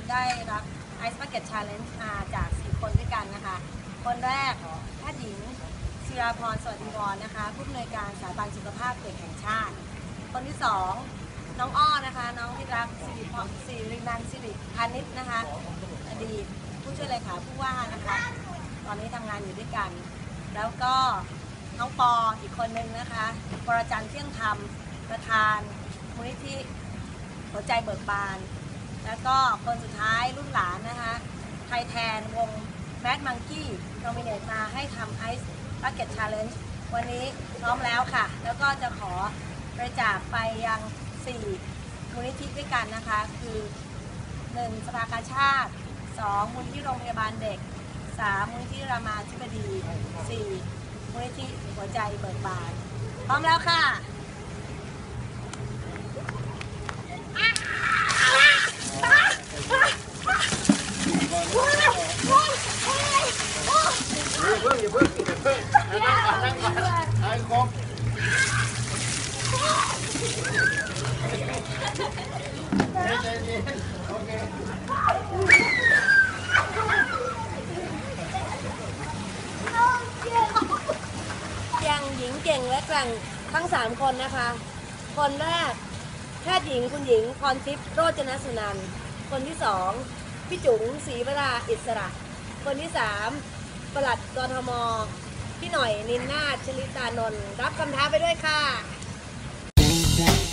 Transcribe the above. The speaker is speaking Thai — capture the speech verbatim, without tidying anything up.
ได้รับ Ice Bucket Challenge มาจากสี่คนด้วยกันนะคะคนแรกแพทย์หญิงศิราพรสวัสดิวรนะคะผู้อำนวยการสถาบันสุขภาพเด็กแห่งชาติคนที่สองน้องอ้อนะคะน้องที่รักสิริพรสิรินันท์สิริพานิชนะคะอดีตผู้ช่วยเลขาผู้ว่านะคะตอนนี้ทำงานอยู่ด้วยกันแล้วก็น้องปออีกคนนึงนะคะวรจันทร์เที่ยงธรรมประธานมูลนิธิหัวใจเบิกบานแล้วก็คนสุดท้ายรุ่นหลานนะคะไทยแทนวงแมดมังกี้โนมิเนตมาให้ทำ Ice Bucket Challenge วันนี้พร้อมแล้วค่ะแล้วก็จะขอบริจาคไปยังสี่มูลนิธิด้วยกันนะคะคือหนึ่งสภากาชาติสองมูลนิธิโรงพยาบาลเด็กสามมูลนิธิรามาธิบดีสี่มูลนิธิหัวใจเบิกบานพร้อมแล้วค่ะอย่าเพิ่งอย่าเพิ่งอย่าเพิ่งนั่งก่อนนั่งก่อนไอ้ครบใจเย็นโอเคยังหญิงเก่งและแกร่งทั้งสามคนนะคะคนแรกแพทย์หญิงคุณหญิงพรทิพย์โรจนสุนันท์คนที่สองพี่จุ๋งศรีวราอิสระคนที่สามปลัดกทมพี่หน่อยนินนาถชลิตานนท์รับคำท้าไปด้วยค่ะ